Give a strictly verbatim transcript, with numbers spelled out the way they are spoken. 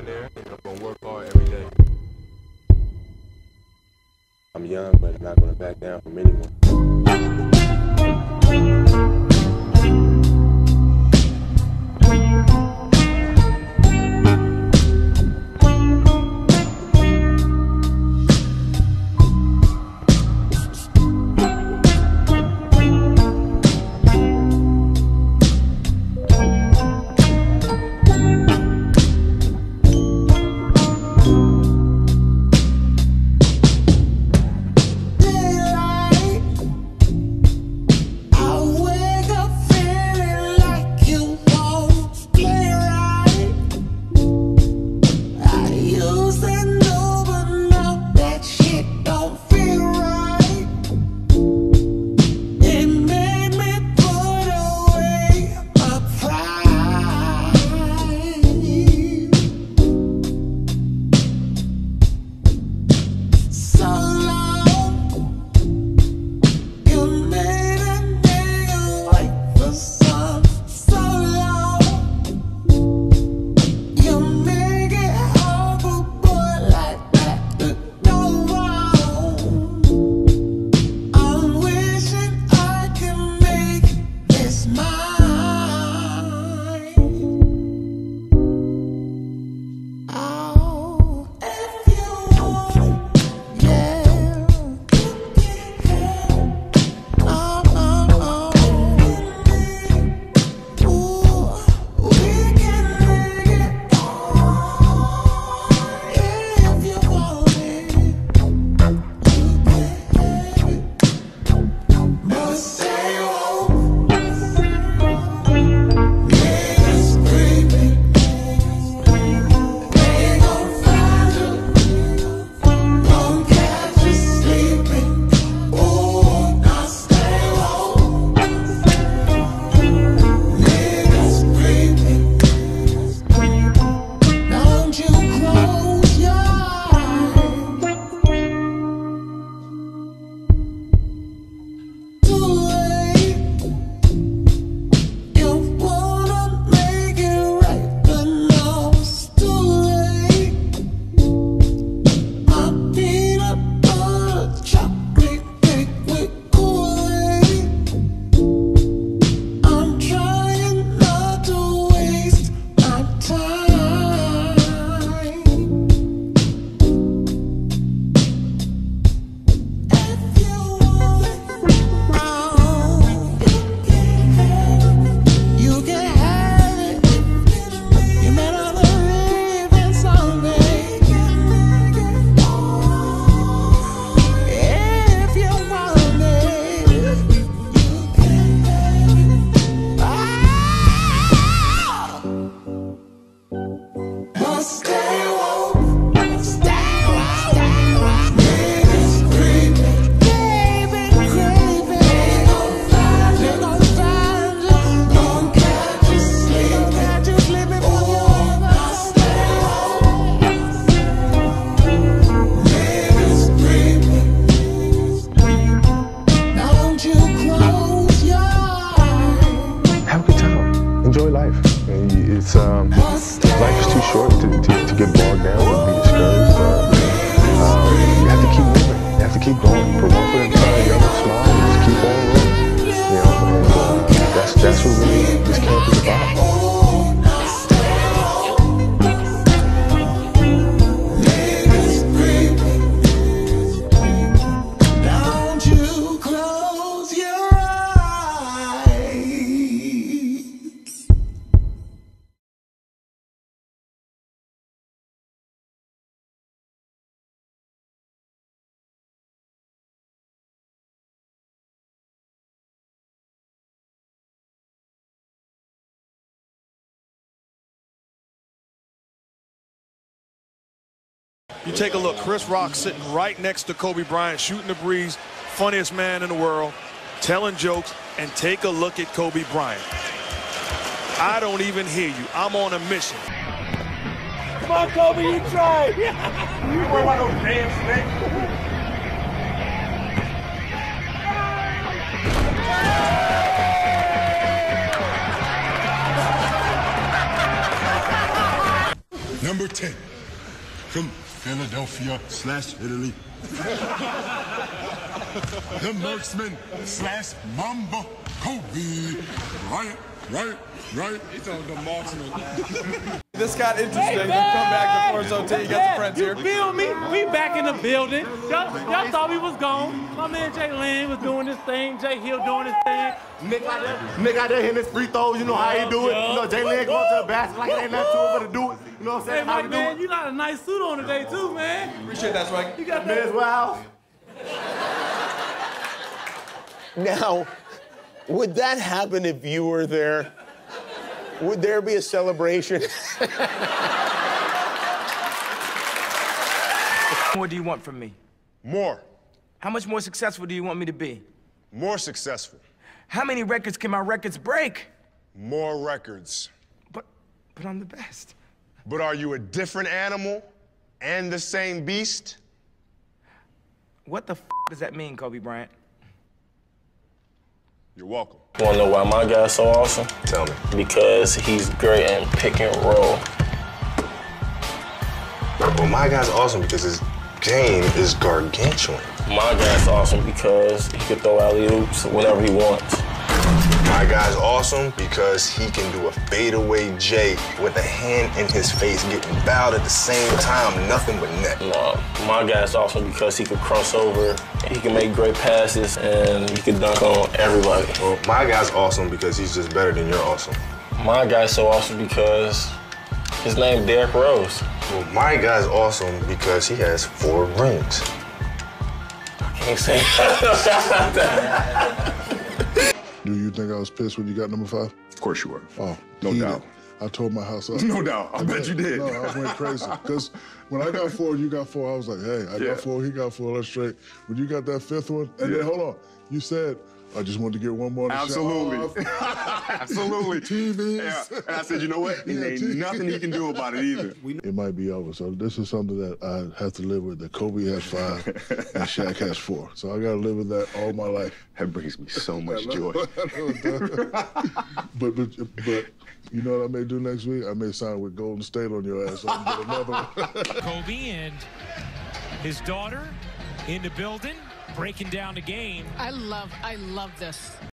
there, and I'm gonna work hard every day. I'm young, but I'm not gonna back down from anyone. It's um, life is too short to, to, to get bogged down and be discouraged. Uh, um, you have to keep moving. You have to keep going. Put one foot in front of the other, smile, and just keep on rolling. You know, and uh, that's that's what really this camp is about. You take a look, Chris Rock sitting right next to Kobe Bryant, shooting the breeze, funniest man in the world, telling jokes, and take a look at Kobe Bryant. I don't even hear you. I'm on a mission. Come on, Kobe, you try. You were one of those damn snakes. Number number ten from Philadelphia slash Italy. The marksman slash Mamba, Kobe Bryant. Right, right. He's on the marksman. This got interesting. Hey, Come back to Force Hotel. You got the friends you here. You feel me? We back in the building. Y'all thought we was gone. My man Jay Lynn was doing his thing. Jay Hill doing his thing. Nick out there, Nick out there hitting his free throws. You know how he do it. You know, Jay Lynn going to the basket like it ain't nothing to it but to do it. You know what I'm Hey, saying? How Mike, we do man, it. you got a nice suit on today, too, man. Appreciate that, Swag. You got Men's that. Warehouse. Now, would that happen if you were there? Would there be a celebration? What do you want from me? More. How much more successful do you want me to be? More successful. How many records can my records break? More records. But, but I'm the best. But are you a different animal and the same beast? What the f does that mean, Kobe Bryant? You're welcome. Wanna know why my guy's so awesome? Tell me. Because he's great at pick and roll. Well, my guy's awesome because his game is gargantuan. My guy's awesome because he can throw alley-oops whenever he wants. My guy's awesome because he can do a fadeaway J with a hand in his face, getting bowed at the same time, nothing but net. No, my guy's awesome because he can cross over, he can make great passes, and he can dunk on everybody. Well, my guy's awesome because he's just better than you're awesome. My guy's so awesome because his name's Derrick Rose. Well, my guy's awesome because he has four rings. I can't say that. Do you think I was pissed when you got number five? Of course you were. Oh, No heated. doubt. I tore my house up. No doubt. I bet you did. No, I went crazy. Because when I got four, you got four, I was like, hey, I Yeah. got four, he got four, let's straight. When you got that fifth one, and Yeah. then hold on, you said, I just wanted to get one more. Absolutely. Oh, Absolutely. T Vs. Yeah. And I said, you know what? Yeah, There ain't T V. nothing he can do about it either. It might be over. So this is something that I have to live with, that Kobe has five and Shaq has four. So I got to live with that all my life. That brings me so much joy. but, but, but you know what I may do next week? I may sign with Golden State on your ass. So I can get another one. Kobe and his daughter in the building, breaking down the game. I love, I love this.